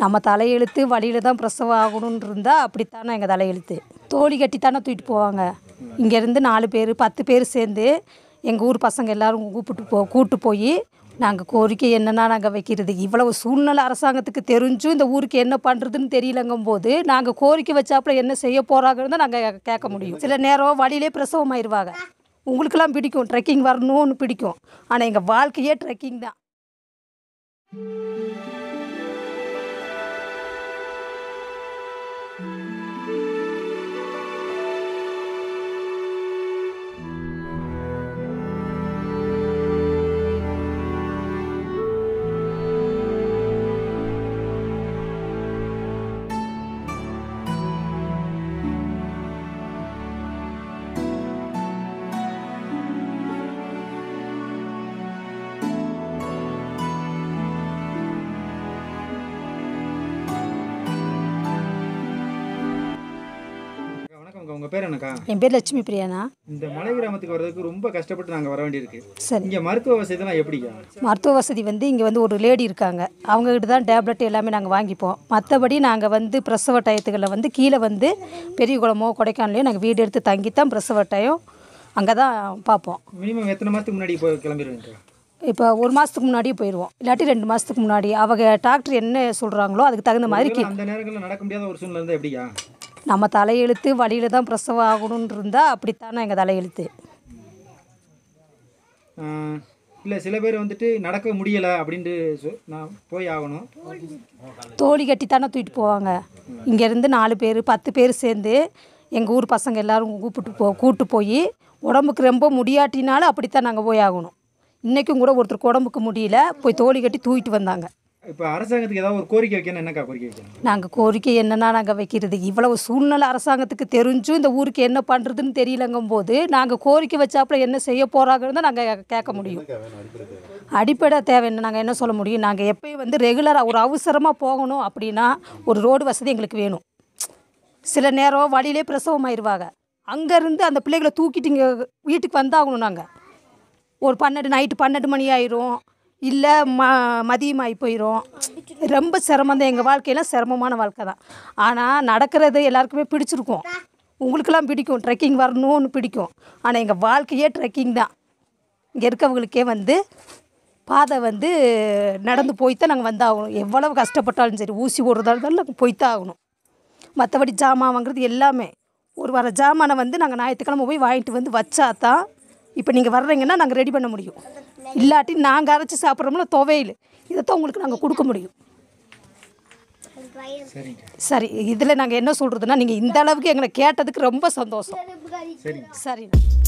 நம்ம தலையெழுத்து வழியில் தான் பிரசவம் ஆகணும்னு இருந்தால் அப்படித்தானே எங்கள் தலையெழுத்து. தோழி கட்டி தானே தூக்கிட்டு போவாங்க. இங்கேருந்து 4 பேர் 10 பேர் சேர்ந்து எங்கள் ஊர் பசங்க எல்லோரும் கூப்பிட்டு போய் நாங்கள் கோரிக்கை என்னென்னா நாங்கள் வைக்கிறது. இவ்வளவு சூழ்நிலை அரசாங்கத்துக்கு தெரிஞ்சும் இந்த ஊருக்கு என்ன பண்ணுறதுன்னு தெரியலங்கும் போது நாங்கள் கோரிக்கை வச்சாப்புல என்ன செய்ய போகிறாங்கன்னு தான் நாங்கள் கேட்க முடியும். சில நேரம் வழியிலே பிரசவம் ஆயிடுவாங்க. உங்களுக்கெல்லாம் பிடிக்கும் ட்ரெக்கிங் வரணும்னு பிடிக்கும். ஆனால் எங்கள் வாழ்க்கையே ட்ரெக்கிங் தான். உங்க பேர் என்னக்கா? என் பேர் லட்சுமி பிரியாண்ணா. இந்த மலை கிராமத்துக்கு வரதுக்கு ரொம்ப கஷ்டப்பட்டு நாங்கள் வர வேண்டியிருக்கு. சரி, இங்கே மருத்துவ வசதிலாம் எப்படிக்கா? மருத்துவ வசதி இங்கே ஒரு லேடி இருக்காங்க. அவங்ககிட்ட தான் டேப்லெட் எல்லாமே நாங்கள் வாங்கிப்போம். மற்றபடி நாங்கள் பிரசவ டயத்துகளில் கீழே பெரிய குளமோ கொடைக்கானலையோ நாங்கள் வீடு எடுத்து தங்கித்தான் பிரசவ டயம் அங்கே தான் பார்ப்போம். மினிமம் எத்தனை மாதத்துக்கு முன்னாடி போய் கிளம்பிடுவீங்க? இப்போ 1 மாதத்துக்கு முன்னாடியே போயிடுவோம், இல்லாட்டி 2 மாதத்துக்கு முன்னாடி. அவங்க டாக்டர் என்ன சொல்கிறாங்களோ அதுக்கு தகுந்த மாதிரி. அந்த நேரங்களில் நடக்க முடியாத ஒரு சூழ்நிலை இருந்தால் எப்படியா? நம்ம தலையெழுத்து வழியில் தான் பிரசவம் ஆகணும்னு இருந்தால் அப்படித்தானே எங்கள் தலையெழுத்து. இல்லை சில பேர் நடக்க முடியலை அப்படின்ட்டு நான் போய் ஆகணும். தோழி கட்டி தானே தூக்கிட்டு போவாங்க. இங்கேருந்து 4 பேர் 10 பேர் சேர்ந்து எங்கள் ஊர் பசங்க எல்லோரும் கூப்பிட்டு போய் உடம்புக்கு ரொம்ப முடியாட்டினாலும் அப்படித்தான் நாங்கள் போய் ஆகணும். இன்றைக்கும் கூட ஒருத்தருக்கு உடம்புக்கு முடியல, போய் தோழி கட்டி தூக்கிட்டு வந்தாங்க. இப்போ அரசாங்கத்துக்கு ஏதாவது ஒரு கோரிக்கை வைக்கணும், என்னக்கா கோரிக்கை வைக்கணும்? நாங்கள் கோரிக்கை என்னென்னா நாங்கள் வைக்கிறது. இவ்வளவு சூழ்நிலை அரசாங்கத்துக்கு தெரிஞ்சும் இந்த ஊருக்கு என்ன பண்ணுறதுன்னு தெரியலங்கும் போது நாங்கள் கோரிக்கை வச்சாப்புல என்ன செய்ய போகிறாங்கன்னு தான் நாங்கள் கேட்க முடியும். அடிப்படை தேவை என்ன, நாங்கள் என்ன சொல்ல முடியும்? நாங்கள் எப்போயும் ரெகுலராக ஒரு அவசரமாக போகணும் அப்படின்னா ஒரு ரோடு வசதி எங்களுக்கு வேணும். சில நேரம் வழியிலே பிரசவம் ஆயிடுவாங்க. அங்கேருந்து அந்த பிள்ளைகளை தூக்கிட்டு இங்கே வீட்டுக்கு வந்தாகணும். நாங்கள் ஒரு நைட்டு 12 மணி ஆயிரும், இல்லை மதியமாகி போயிடும். ரொம்ப சிரமம் தான். எங்கள் வாழ்க்கையெல்லாம் சிரமமான வாழ்க்கை தான். ஆனால் நடக்கிறது எல்லாருக்குமே பிடிச்சிருக்கும். உங்களுக்கெல்லாம் பிடிக்கும் ட்ரெக்கிங் வரணும்னு பிடிக்கும். ஆனால் எங்கள் வாழ்க்கையே ட்ரெக்கிங் தான். இங்கே இருக்கவங்களுக்கே பாதை நடந்து போய்த்தான் நாங்கள் வந்தாகணும். எவ்வளவு கஷ்டப்பட்டாலும் சரி, ஊசி போடுறதாலும் போய்த்தான் ஆகணும். மற்றபடி ஜாமான் வாங்குறது எல்லாமே ஒரு வர ஜாமானை நாங்கள் ஞாயிற்றுக்கிழமை போய் வாங்கிட்டு வச்சா தான் இப்போ நீங்கள் வர்றீங்கன்னா நாங்கள் ரெடி பண்ண முடியும். இல்லாட்டி நாங்கள் அரைச்சி சாப்பிட்றோம்ல துவையல், இதைத்தான் உங்களுக்கு நாங்கள் கொடுக்க முடியும். சரி, இதில் நாங்கள் என்ன சொல்கிறதுன்னா, நீங்கள் இந்த அளவுக்கு எங்களை கேட்டதுக்கு ரொம்ப சந்தோஷம். சரிண்ணா.